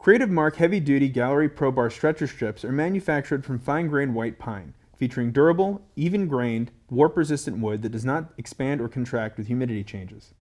Creative Mark heavy-duty gallery pro bar stretcher strips are manufactured from fine-grained white pine, featuring durable, even-grained, warp-resistant wood that does not expand or contract with humidity changes.